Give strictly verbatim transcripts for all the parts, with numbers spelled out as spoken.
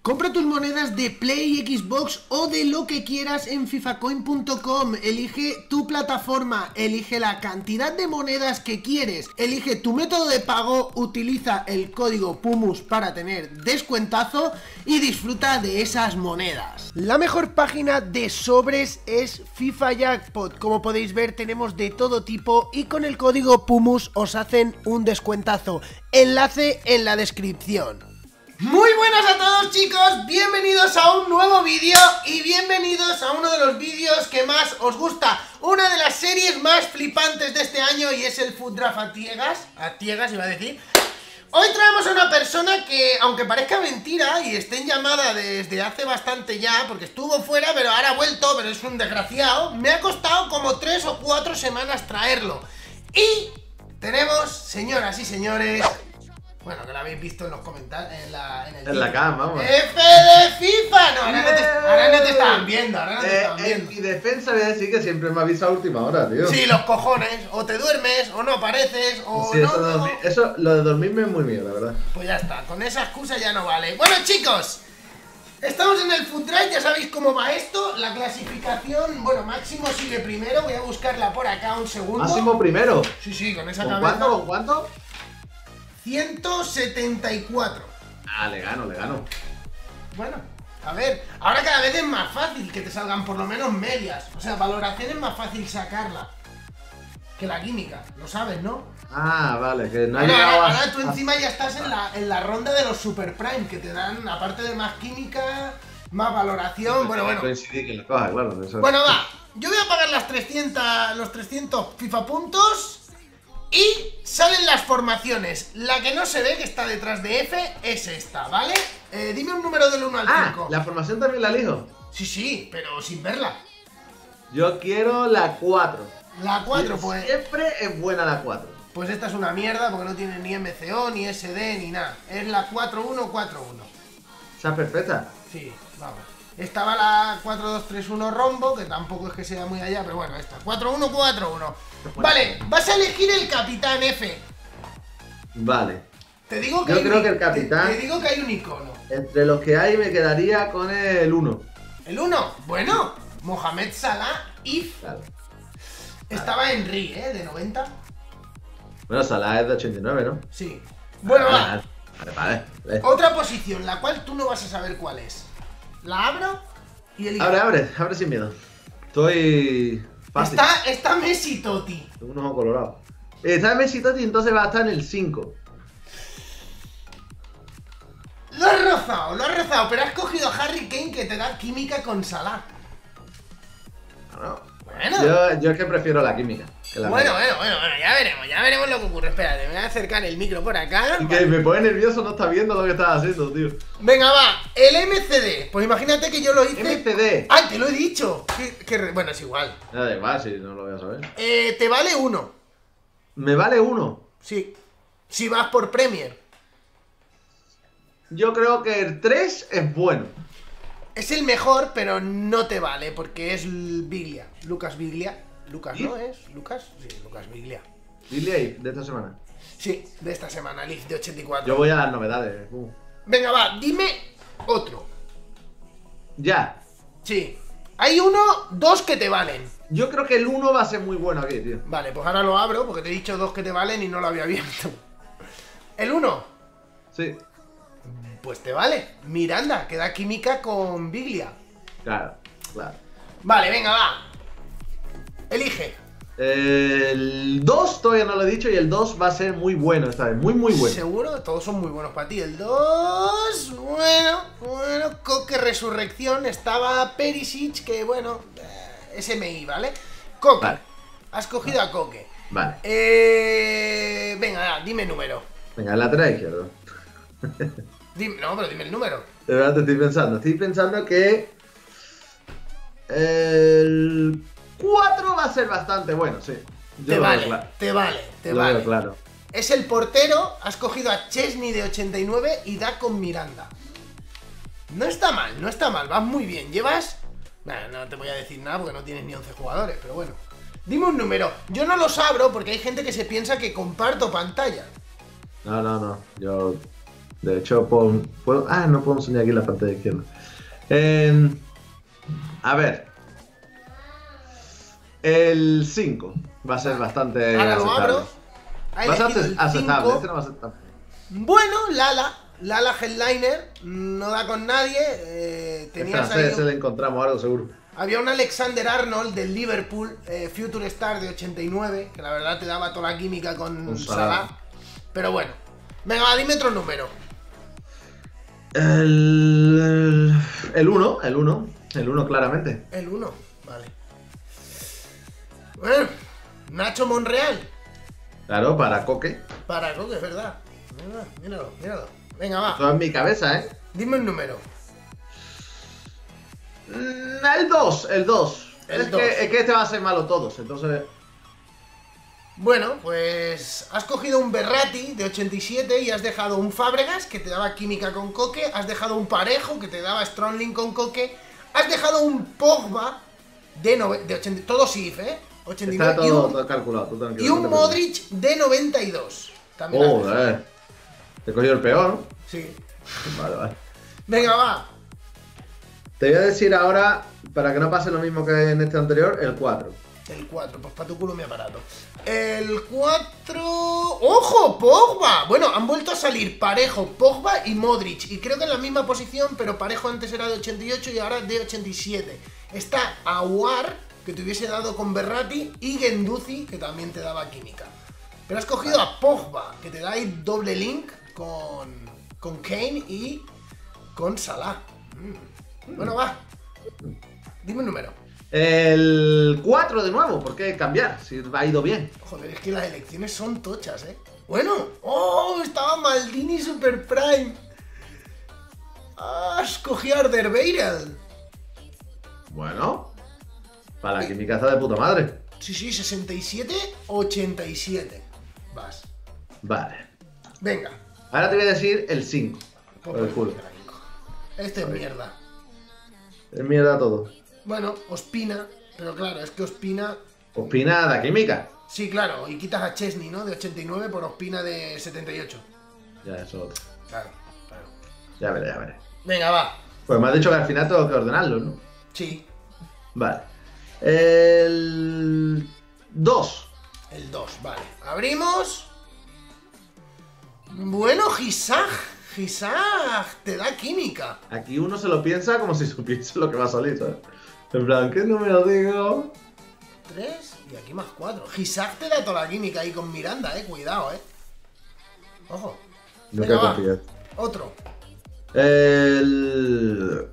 Compra tus monedas de Play, Xbox o de lo que quieras en FIFA Coin punto com. Elige tu plataforma, elige la cantidad de monedas que quieres, elige tu método de pago, utiliza el código PUMUS para tener descuentazo y disfruta de esas monedas. La mejor página de sobres es FIFA Jackpot. Como podéis ver, tenemos de todo tipo y con el código PUMUS os hacen un descuentazo. Enlace en la descripción. Muy buenas a todos, chicos, bienvenidos a un nuevo vídeo y bienvenidos a uno de los vídeos que más os gusta, una de las series más flipantes de este año, y es el Foot Draft a ciegas, a ciegas iba a decir. Hoy traemos a una persona que, aunque parezca mentira y esté en llamada desde hace bastante ya, porque estuvo fuera pero ahora ha vuelto, pero es un desgraciado, me ha costado como tres o cuatro semanas traerlo. Y tenemos, señoras y señores... Bueno, que lo habéis visto en los comentarios, en la... En, el en la cama, vamos. ¡F de FIFA! No, ahora no te, ahora no te estaban viendo, ahora no te eh, estaban viendo. En mi defensa voy a decir que siempre me avisa a última hora, tío. Sí, los cojones, o te duermes, o no apareces, o sí, no... Eso, no. de dormir, eso, lo de dormirme es muy mío, la verdad. Pues ya está, con esa excusa ya no vale. Bueno, chicos, estamos en el Foot Draft, ya sabéis cómo va esto. La clasificación, bueno, Máximo sigue primero, voy a buscarla por acá un segundo. Máximo primero. Sí, sí, con esa ¿Con cabeza. cuánto? ¿Con cuánto? ciento setenta y cuatro. Ah, le gano, le gano. Bueno, a ver, ahora cada vez es más fácil que te salgan por lo menos medias. O sea, valoración es más fácil sacarla que la química, lo sabes, ¿no? Ah, vale, que no ha Ahora, llegado ahora, a... ahora tú encima ya estás en la, en la ronda de los Super Prime, que te dan, aparte de más química, más valoración, bueno, bueno. Coincidí que lo coja, claro. Eso. Bueno, va, yo voy a pagar las trescientos, los trescientos FIFA puntos y salen las formaciones. La que no se ve, que está detrás de F, es esta, ¿vale? Eh, dime un número del uno al cinco. Ah, la formación también la elijo. Sí, sí, pero sin verla. Yo quiero la cuatro. La cuatro, pues... Siempre es buena la cuatro. Pues esta es una mierda porque no tiene ni M C O, ni S D, ni nada. Es la cuatro uno cuatro uno. Esa es perfecta. Sí, vamos. Estaba la cuatro dos tres uno rombo, que tampoco es que sea muy allá, pero bueno, esta. cuatro uno cuatro uno. Vale, vas a elegir el capitán F. Vale. Te digo que Yo hay creo un, que el capitán... Te, te digo que hay un icono. Entre los que hay me quedaría con el uno. ¿El uno? Bueno, Mohamed Salah y... Claro. Estaba Henry, ¿eh? De noventa. Bueno, Salah es de ochenta y nueve, ¿no? Sí. Bueno, va. Vale, vale, vale, vale. Otra posición, la cual tú no vas a saber cuál es. La abro y elijo. Abre, abre, abre sin miedo. Estoy... fácil. Está, está Messi Totti. Tengo un ojo colorado. Está en Messi Totti, entonces va a estar en el cinco. Lo has rozado, lo has rozado, pero has cogido a Harry Kane, que te da química con Salah. No, Bueno. Yo, yo es que prefiero la química. Que la Bueno, bueno, bueno, bueno, ya veremos, ya veremos lo que ocurre. Espérate, me voy a acercar el micro por acá. Y que me pone nervioso, no está viendo lo que estás haciendo, tío. Venga, va, el M C D. Pues imagínate que yo lo hice. M C D. ¡Ay, te lo he dicho! Que, que re- Bueno, es igual. Ya da igual, si no lo voy a saber. Eh, te vale uno. Me vale uno. Sí. Si vas por Premier. Yo creo que el tres es bueno. Es el mejor, pero no te vale, porque es Biglia. Lucas Biglia. Lucas, ¿no es? ¿Lucas? Sí, Lucas Biglia. Dile ahí, de esta semana. Sí, de esta semana, Leaf de ochenta y cuatro. Yo voy a las novedades. Uh. Venga, va, dime otro. Ya. Sí. Hay uno, dos que te valen. Yo creo que el uno va a ser muy bueno aquí, tío. Vale, pues ahora lo abro, porque te he dicho dos que te valen y no lo había abierto. El uno. Sí. Pues te vale. Miranda, que da química con Biglia. Claro, claro. Vale, venga, va. Elige. El dos todavía no lo he dicho y el dos va a ser muy bueno esta vez, muy muy bueno. ¿Seguro? Todos son muy buenos para ti. El dos, bueno, bueno, Coque Resurrección. Estaba Perisic, que bueno, eh, S M I, ¿vale? Coque. Vale. Has cogido a Coque. Vale. Eh, venga, da, dime número. Venga, el lateral izquierdo. Dime, no, pero dime el número. De verdad te estoy pensando. Estoy pensando que el cuatro va a ser bastante bueno, sí. Yo Te lo vale, veo claro. te vale, te Lo vale. veo claro. Es el portero, has cogido a Chesney de ochenta y nueve y da con Miranda. No está mal, no está mal, vas muy bien. Llevas... Nah, no te voy a decir nada porque no tienes ni once jugadores, pero bueno. Dime un número. Yo no los abro porque hay gente que se piensa que comparto pantalla. No, no, no. Yo De hecho, pon, puedo, ah, no puedo enseñar aquí la pantalla izquierda. Eh, a ver. El cinco va a ser bastante Ahora lo aceptable. abro. Ha Bastante elegido el aceptable, cinco. este no va a ser tan... Bueno, Lala. Lala Headliner. No da con nadie. Eh, tenías Espera, ahí se, se le encontramos algo seguro. Había un Alexander Arnold del Liverpool, eh, Future Star de ochenta y nueve, que la verdad te daba toda la química con Un Salah. Salah. Pero bueno. Venga, va, dime otro número. El... El uno, el uno. El uno claramente. El uno, vale. Bueno, Nacho Monreal. Claro, para Coque. Para Coque, es verdad. Míralo, míralo, míralo. Venga, va. Todo en mi cabeza, ¿eh? Dime un número. Mm, El dos, el dos. El es, dos. Que, es que este va a ser malo todos, entonces... Bueno, pues has cogido un Berratti de ochenta y siete y has dejado un Fábregas que te daba química con Coque, has dejado un Parejo que te daba Stronling con Coque, has dejado un Pogba de, nove- de ochenta, todo S I F, ¿eh? ochenta y nueve, Está y todo, un, todo calculado, tú tranquilo. y no un te preocupes. Modric de noventa y dos. También has dejado. Joder. Te he cogido el peor, ¿no? Sí. Vale, vale. Venga, va. Te voy a decir ahora, para que no pase lo mismo que en este anterior, el cuatro. El cuatro, pues para tu culo mi aparato. El cuatro... ¡Ojo! ¡Pogba! Bueno, han vuelto a salir Parejo, Pogba y Modric. Y creo que en la misma posición, pero Parejo antes era de ochenta y ocho y ahora de ochenta y siete. Está Aouar, que te hubiese dado con Berratti, y Guendouzi, que también te daba química. Pero has cogido a Pogba, que te da ahí doble link con, con Kane y con Salah. Mm. Bueno, va. Dime un número. El cuatro de nuevo, ¿por qué cambiar? Si ha ido bien. Joder, es que las elecciones son tochas, ¿eh? Bueno, ¡oh! Estaba Maldini Super Prime. Ah, escogí a Alderweireld. Bueno, para la química está de puta madre. Sí, sí, sesenta y siete, ochenta y siete. Vas. Vale. Venga. Ahora te voy a decir el cinco. Por el culo. Este es mierda. Es mierda todo. Bueno, Ospina. Pero claro, es que Ospina... Opina la química. Sí, claro, y quitas a Chesney, ¿no? De ochenta y nueve por Ospina de setenta y ocho. Ya, eso otro. Claro, claro. Ya veré, ya veré. Venga, va. Pues me has dicho que al final tengo que ordenarlo, ¿no? Sí, Vale. El dos. el dos, vale. Abrimos. Bueno, Gisag. Gisag te da química. Aquí uno se lo piensa como si supiese lo que va a salir, ¿sabes? En plan, ¿qué número digo? tres y aquí más cuatro. Gisag te da toda la química ahí con Miranda, eh. Cuidado, eh. Ojo. Nunca Venga, va. confías. Otro. El...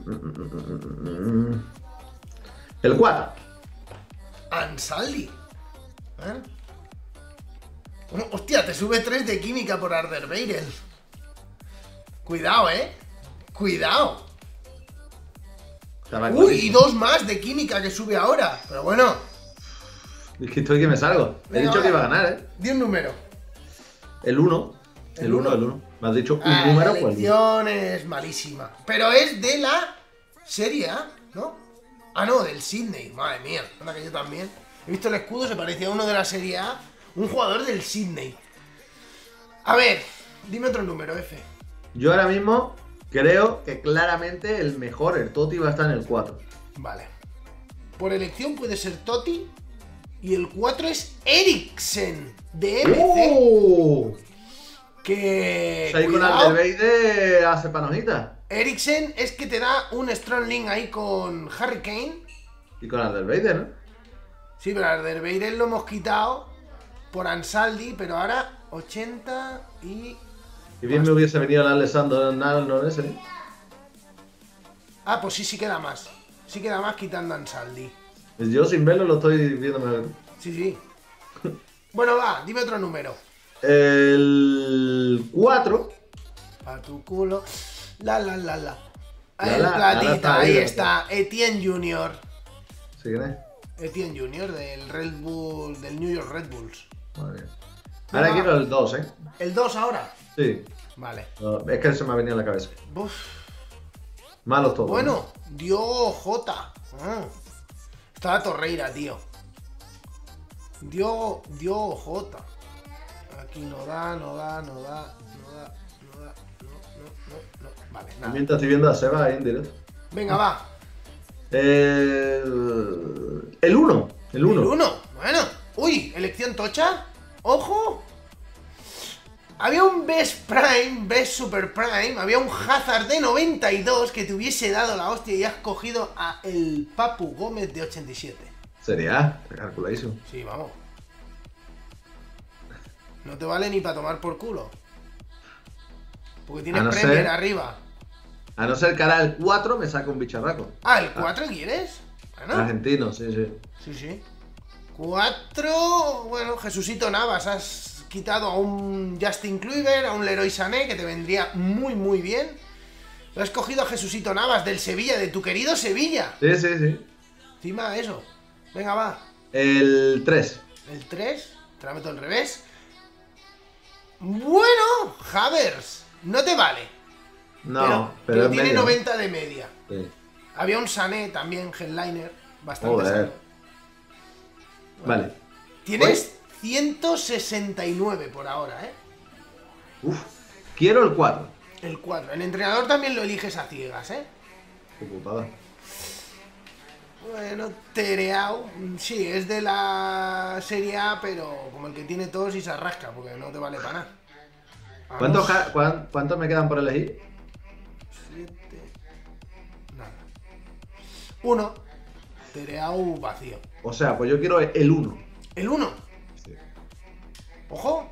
El cuatro. Ansaldi. ¿Eh? Oh, hostia, te sube tres de química por Alderweireld. Cuidado, eh. Cuidado. Estaba Uy, y clarísimo. dos más de química que sube ahora. Pero bueno. Es que estoy que me salgo. He Venga, dicho que va. iba a ganar, ¿eh? Di un número. El uno. ¿El El uno, uno? el uno. Me has dicho un Ah, número, la pues. elección es malísima. Pero es de la Serie A, ¿no? Ah, no, del Sydney. Madre mía, anda que yo también. He visto el escudo, se parecía a uno de la Serie A. Un jugador del Sydney. A ver, dime otro número, F. Yo ahora mismo creo que claramente el mejor, el Totti, va a estar en el cuatro. Vale. Por elección puede ser Totti. Y el cuatro es Eriksen, de M C. ¡Oh! Que... Ahí con cuidado. Alderweireld hace panojita. Eriksen es que te da un strong link ahí con Harry Kane. Y con Alderweireld, ¿no? Sí, pero al Alderweireld lo hemos quitado por Ansaldi, pero ahora ochenta y... Y bien me hubiese venido el Alessandro Arnold ese, ¿eh? Ah, pues sí, sí queda más. Sí queda más quitando a Ansaldi. Yo sin verlo lo estoy viendo mejor. Sí, sí. Bueno, va, dime otro número. El cuatro. A tu culo. La, la, la, la. La, El la, platita, la, la, ahí la, está. Etienne Junior. ¿Sí quién es? Etienne Junior del Red Bull, del New York Red Bulls. Madre mía. Ahora Venga, quiero el dos, ¿eh? El dos ahora. Sí. Vale. No, es que se me ha venido a la cabeza. Uf. Malos todos. Bueno, dio J. Ah. Estaba Torreira, tío. Dio, dio J. Aquí no da, no da, no da, no da, no da, Vale, nada. Mientras estoy viendo a Seba ahí en directo. Venga, va. Eh, el uno. El uno. El uno. Bueno. Uy, elección tocha. Ojo. Había un Best Prime, Best Super Prime. Había un Hazard de noventa y dos que te hubiese dado la hostia y has cogido a el Papu Gómez de ochenta y siete. Sería, calculadísimo. Sí, vamos. No te vale ni para tomar por culo. Porque tienes no Premier ser, arriba. A no ser que ahora el cuatro me saca un bicharraco. Ah, ¿el cuatro quieres? Bueno. Argentino, sí, sí. Sí, sí. cuatro. Bueno, Jesucito Navas. Has quitado a un Justin Kluivert, a un Leroy Sané, que te vendría muy, muy bien. Lo has cogido a Jesucito Navas del Sevilla, de tu querido Sevilla. Sí, sí, sí. Encima eso. Venga, va. El tres. El tres. Te la meto al revés. Bueno, Havers. No te vale. No, pero, pero, pero es tiene medio. noventa de media. Sí. Había un Sané también, headliner. Bastante Joder. sano. Bueno, Vale. tienes ciento sesenta y nueve por ahora, ¿eh? Uf. Quiero el cuatro. El cuatro. El entrenador también lo eliges a ciegas, ¿eh? Qué putada. Bueno, Tereao. Sí, es de la Serie A, pero como el que tiene tos y se arrasca, porque no te vale para nada. ¿Cuántos, cuán, ¿Cuántos me quedan por elegir? siete. Nada. uno. Tereao vacío. O sea, pues yo quiero el uno. El uno. Sí. Ojo.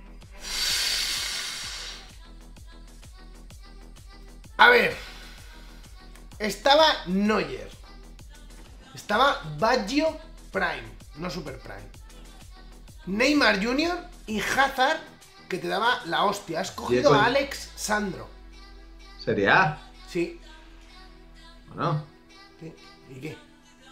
A ver. Estaba Neuer. Estaba Baggio Prime. No Super Prime. Neymar junior y Hazard, que te daba la hostia. Has cogido a Alex Sandro. ¿Sería A? Sí. Bueno. Sí. ¿Y qué?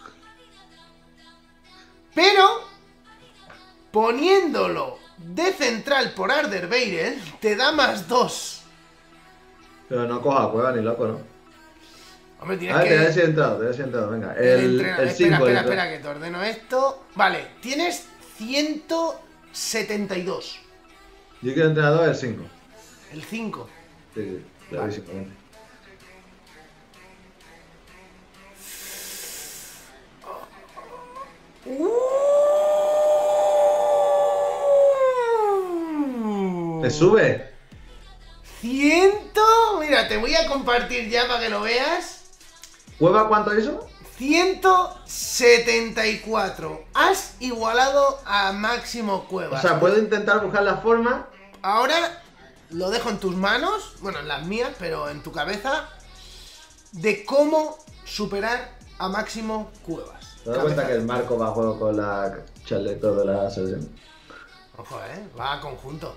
Pero, poniéndolo de central por Alderweireld, te da más dos. Pero no coja cueva ni loco, ¿no? Hombre, tienes A ver, que... te voy a decir entrado, te voy a decir entrado, venga. El El entrenador- el espera, cinco. espera, espera, que te ordeno esto. Vale, tienes ciento setenta y dos. Yo quiero entrenador el cinco. El cinco. Sí, sí, clarísimamente. Uh. ¿Te sube? Ciento... Mira, te voy a compartir ya para que lo veas. ¿Cueva cuánto hizo? ciento setenta y cuatro. Has igualado a Máximo Cuevas. O sea, puedo intentar buscar la forma. Ahora lo dejo en tus manos, bueno, en las mías, pero en tu cabeza, de cómo superar a Máximo Cuevas. ¿Te das cuenta que el Marco va a juego con la chaleto de la selección? Ojo, eh, va a conjunto.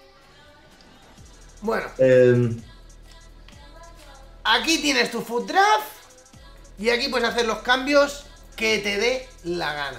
Bueno, Eh, aquí tienes tu food draft y aquí puedes hacer los cambios que te dé la gana.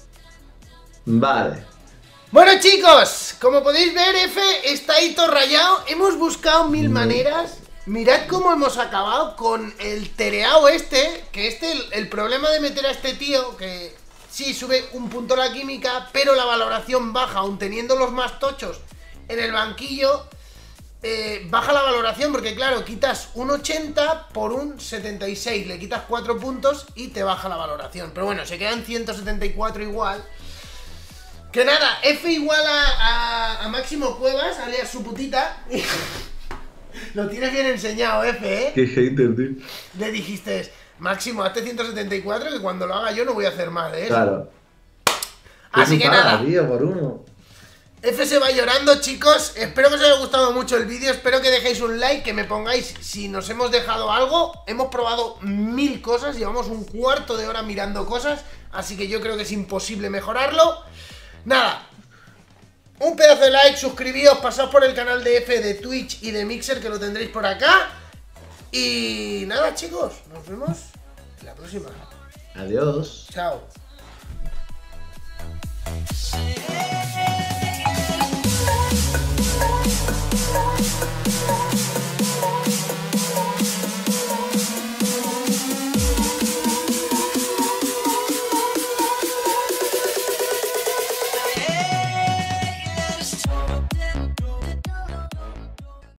vale. Bueno, chicos, como podéis ver, F está ahí todo rayado. Hemos buscado mil maneras. Mirad cómo hemos acabado con el Tereao este. Que este, el, el problema de meter a este tío, que sí sube un punto la química, pero la valoración baja, aun teniendo los más tochos en el banquillo. Eh, baja la valoración porque, claro, quitas un ochenta por un setenta y seis. Le quitas cuatro puntos y te baja la valoración. Pero bueno, se quedan ciento setenta y cuatro igual. Que nada, F igual a, a, a Máximo Cuevas, alias su putita. Lo tienes bien enseñado, F, ¿eh? Qué hater, tío. Le dijiste, Máximo, hazte ciento setenta y cuatro, que cuando lo haga yo no voy a hacer más de eso. Claro. Así que putada, nada, tío, por uno. F se va llorando, chicos. Espero que os haya gustado mucho el vídeo. Espero que dejéis un like, que me pongáis si nos hemos dejado algo. Hemos probado mil cosas, llevamos un cuarto de hora mirando cosas, así que yo creo que es imposible mejorarlo. Nada, un pedazo de like, suscribíos, pasad por el canal de F de Twitch y de Mixer, que lo tendréis por acá. Y nada, chicos, nos vemos en la próxima. Adiós. Chao.